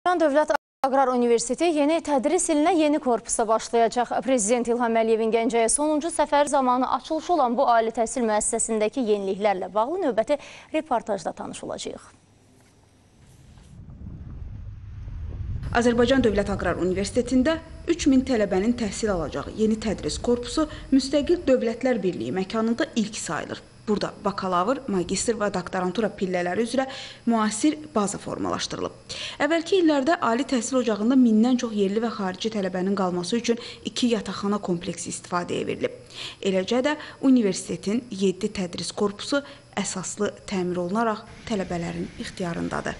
Dövlət Aqrar Universiteti yeni tədris ilinə yeni korpusa başlayacaq. Prezident İlham Əliyevin Gəncəyə sonuncu səfər zamanı açılışı olan bu ali təhsil müəssisəsindəki yeniliklərlə bağlı növbəti reportajda tanış olacağıq. Azərbaycan Dövlət Aqrar Universitetində 3000 tələbənin təhsil alacağı yeni tədris korpusu müstəqil Dövlətlər Birliyi məkanında ilk sayılır. Burada bakalavr, magistr və doktorantura pillələri üzrə müasir baza formalaşdırılıb. Əvvəlki illərdə ali təhsil ocağında 1000-dən çox yerli və xarici tələbənin qalması üçün 2 yataqxana kompleksi istifadəyə verilib. Eləcə də universitetin 7 tədris korpusu əsaslı təmir olunaraq tələbələrin ixtiyarındadır.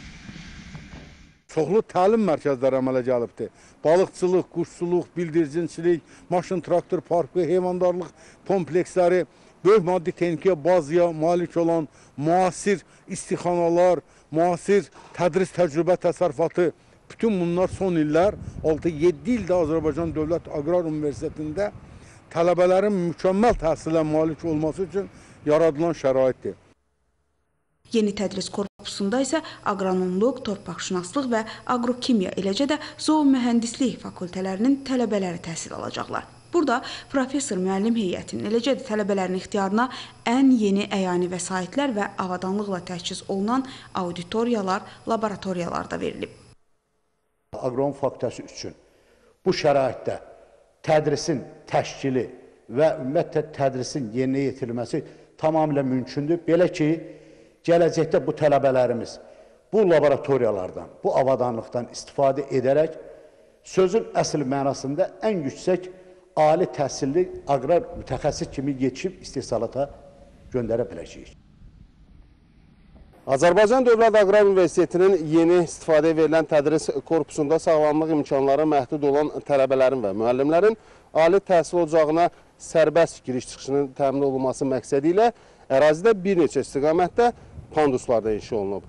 Çoxlu təlim mərkəzləri əmələ gəlibdir. Balıqçılıq, quşçuluq, bildirçilik, maşın, traktor parkı, heyvandarlıq kompleksləri, böyük maddi texniki bazaya malik olan müasir istixanalar, müasir tədris təcrübə təsərrüfatı, bütün bunlar son illər 6-7 ildə Azərbaycan Dövlət Aqrar Universitetində tələbələrin mükəmməl təhsilə malik olması üçün yaradılan şəraitdir. Yeni tədris korpusunda isə aqronomluq, torpaqşünaslıq və aqrokimya, eləcə də zoomühəndislik fakültələrinin tələbələri təhsil alacaqlar. Burada professor müəllim heyətinin, eləcə də tələbələrin ixtiyarına ən yeni əyani vəsaitlər və avadanlıqla təchiz olunan auditoriyalar, laboratoriyalar da verilib. Aqronom fakültəsi üçün bu şəraitdə tədrisin təşkili və ümumiyyətlə tədrisin yerinə yetirilməsi tamamilə mümkündür. Belə ki, gələcəkdə bu tələbələrimiz bu laboratoriyalardan, bu avadanlıqdan istifadə edərək sözün əsl mənasında ən yüksək ali təhsilli aqrar mütəxəssis kimi yetişib istehsalata göndərə biləcəyik. Azərbaycan Dövlət Aqrar Universitetinin yeni istifadəyə verilən tədris korpusunda sağlamlıq imkanları məhdud olan tələbələrin və müəllimlərin ali təhsil ocağına sərbəst giriş-çıxışının təmin olunması məqsədi ilə ərazidə bir neçə istiqamətdə panduslarda inşa olunub.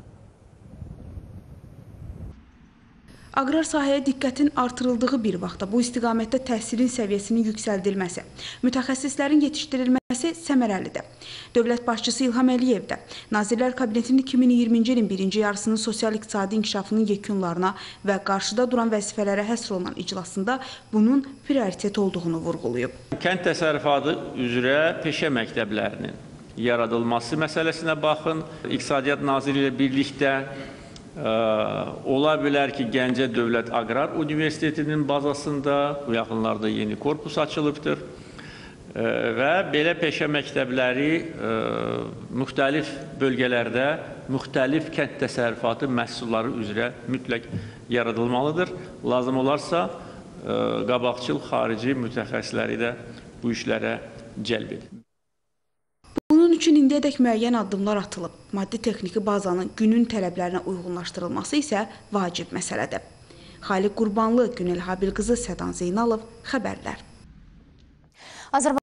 Aqrar sahəyə diqqətin artırıldığı bir vaxtda bu istiqamətdə təhsilin səviyyəsinin yüksəldilməsi, mütəxəssislərin yetişdirilməsi səmərəlidir. Dövlət başçısı İlham Əliyev də Nazirlər Kabinetinin 2020-ci ilin birinci yarısının sosial-iqtisadi inkişafının yekunlarına və qarşıda duran vəzifələrə həsr olunan iclasında bunun prioritet olduğunu vurğulayıb. Kənd təsərrüfatı üzrə peşə məktəblərinin yaradılması məsələsinə baxın. İqtisadiyyat Naziri ilə birlikdə ola bilər ki, Gəncə Dövlət Aqrar Universitetinin bazasında bu yaxınlarda yeni korpus açılıbdır və belə peşə məktəbləri müxtəlif bölgələrdə müxtəlif kənd təsərrüfatı məhsulları üzrə mütləq yaradılmalıdır. Lazım olarsa qabaqcıl xarici mütəxəssisləri də bu işlərə cəlb edir. Bunun üçün indiyədək müəyyən addımlar atılıb. Maddi-texniki bazanın günün tələblərinə uyğunlaşdırılması isə vacib məsələdir. Xaliq Qurbanlı, Günel Habil qızı, Sədan Zeynalov, xəbərlər.